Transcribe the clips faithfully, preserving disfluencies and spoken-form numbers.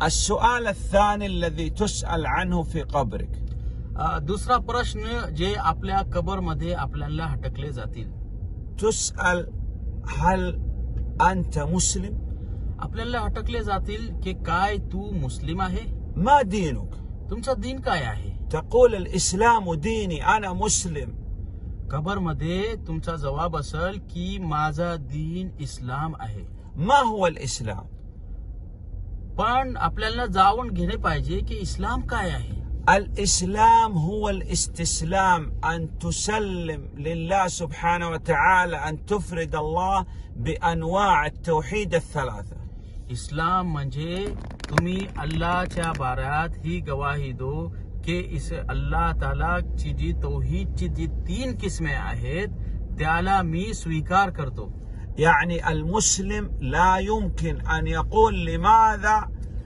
السؤال الثاني الذي تسأل عنه في قبرك. दुसरा प्रश्न जे आपल्या कबर मध्ये आपल्याला हटकले जातील. تسأل هل أنت مسلم؟ आपल्याला हटकले जातील की काय तू मुस्लिम आहे? ما دينك؟ तुमचा दीन काय आहे? تقول الإسلام ديني أنا مسلم. कबर मध्ये तुमचा जवाब असेल की माझा दीन इस्लाम आहे. ما هو الإسلام؟ पण आपल्याला जाणून घेणे पाहिजे की इस्लाम काय आहे. الإسلام هو الاستسلام، أن تسلم لله سبحانه وتعالى، أن تفرد الله بأنواع التوحيد الثلاثة. इस्लाम म्हणजे तुम्ही अल्लाहच्या बारात ही गवाही दो की इस अल्लाह ताला ची जी तौहीदची जी तीन किस्मे आहेत त्याला मी स्वीकार करतो. يعني المسلم لا يمكن أن يقول لماذا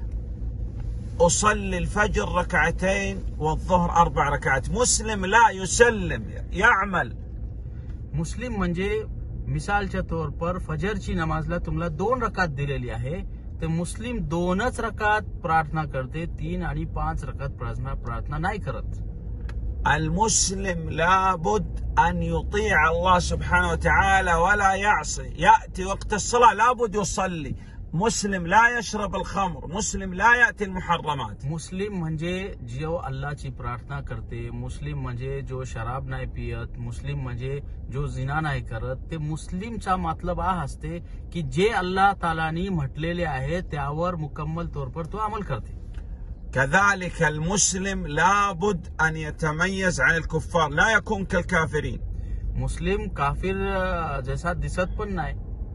أصلي الفجر ركعتين والظهر أربع ركعات. مسلم لا يسلم، يعمل. मुस्लिम म्हणजे मिसालच्या तौर पर फजरची नमाजला तुम्हाला दोन रकात दिलेली आहे तर मुस्लिम दोनच रकात प्रार्थना करते, तीन आणि पाच रकात प्रार्थना प्रार्थना नाही करत. المسلم لابد أن يطيع الله سبحانه وتعالى ولا يعصي. يأتي وقت الصلاة لابد يصلي. مسلم لا يشرب الخمر. مسلم لا يأتي المحرمات. मुस्लिम म्हणजे जो अल्लाहची प्रार्थना करते, मुस्लिम म्हणजे जो शराब नाही पियत, मुस्लिम म्हणजे जो जिना नाही करत. ते मुस्लिमचा मतलब हा असते की जे अल्लाह तालानी म्हटलेले आहे त्यावर मुकम्मल तौर पर तो अमल करते. كذلك المسلم لابد أن يتميز عن الكفار، لا يكون كالكافرين. मुस्लिम काफिर जैसा दिसत पण नाही.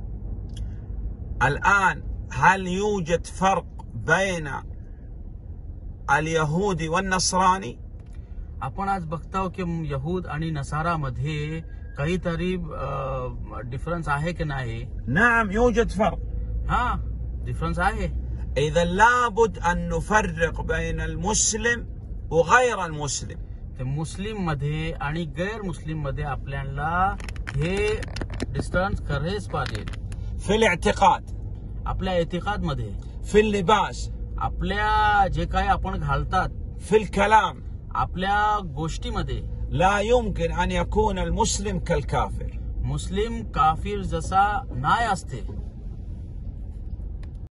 الآن هل يوجد فرق بين اليهودي والنصراني؟ आपण आज बघतो की यहूद आणि नसारा मध्ये काहीतरी डिफरन्स आहे की नाही? نعم يوجد فرق. हाँ डिफरन्स आहे. إذا لابد أن نفرق بين المسلم وغير المسلم. ते मुस्लिम मध्ये आणि गैर मुस्लिम मध्ये आपल्याला हे डिस्टन्स करायच पाहिजे. في الاعتقاد، आपल्या एतिकाद मध्ये, في اللباस، आपल्या जे काही आपण घालतात, في الكلام، आपल्या गोष्टीमध्ये. لا يمكن أن يكون المسلم كالكافر. मुस्लिम काफिर जसा नाही असते.